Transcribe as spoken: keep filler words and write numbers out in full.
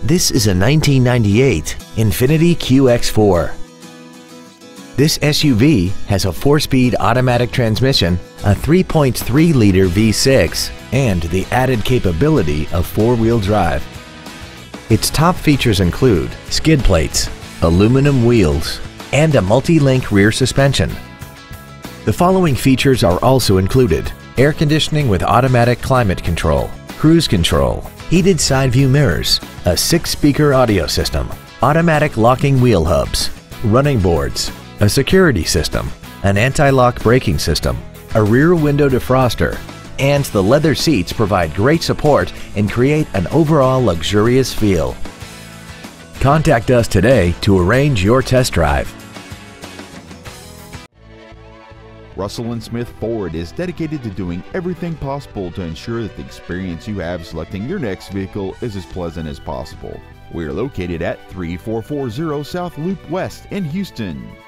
This is a nineteen ninety-eight Infiniti Q X four. This S U V has a four-speed automatic transmission, a three point three liter V six, and the added capability of four-wheel drive. Its top features include skid plates, aluminum wheels, and a multi-link rear suspension. The following features are also included: air conditioning with automatic climate control, cruise control, heated side view mirrors, a six-speaker audio system, automatic locking wheel hubs, running boards, a security system, an anti-lock braking system, a rear window defroster, and the leather seats provide great support and create an overall luxurious feel. Contact us today to arrange your test drive. Russell and Smith Ford is dedicated to doing everything possible to ensure that the experience you have selecting your next vehicle is as pleasant as possible. We are located at three four four zero South Loop West in Houston.